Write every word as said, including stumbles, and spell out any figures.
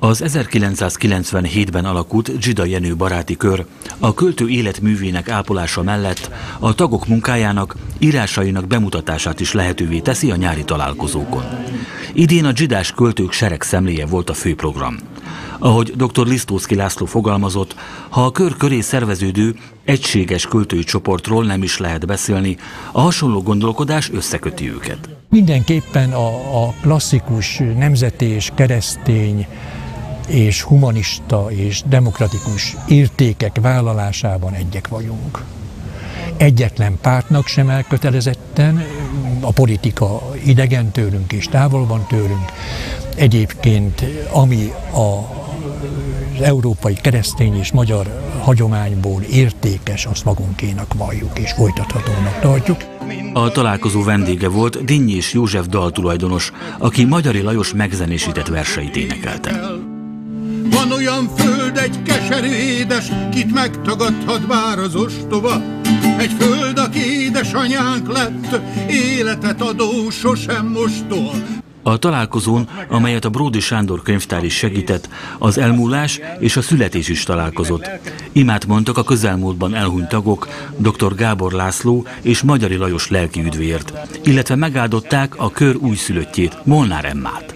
Az ezerkilencszázkilencvenhétben alakult Dzsida Jenő baráti kör a költő életművének ápolása mellett a tagok munkájának, írásainak bemutatását is lehetővé teszi a nyári találkozókon. Idén a dzsidás költők seregszemléje volt a főprogram. Ahogy dr. Lisztóczky László fogalmazott, ha a kör köré szerveződő, egységes költői csoportról nem is lehet beszélni, a hasonló gondolkodás összeköti őket. Mindenképpen a, a klasszikus nemzeti és keresztény és humanista és demokratikus értékek vállalásában egyek vagyunk. Egyetlen pártnak sem elkötelezetten, a politika idegen tőlünk és távol van tőlünk. Egyébként, ami a az európai keresztény és magyar hagyományból értékes, azt magunkénak valljuk és folytathatónak tartjuk. A találkozó vendége volt Dinnyés József daltulajdonos, aki Magyari Lajos megzenésített verseit énekelte. Van olyan föld, egy keserű édes, kit megtagadhat bár az ostoba. Egy föld, aki édesanyánk lett, életet adó, sosem mostoha. A találkozón, amelyet a Bródy Sándor könyvtár is segített, az elmúlás és a születés is találkozott. Imát mondtak a közelmúltban elhunyt tagok, dr. Gábor László és Magyari Lajos lelkiüdvért, illetve megáldották a kör újszülöttjét, Molnár Emmát.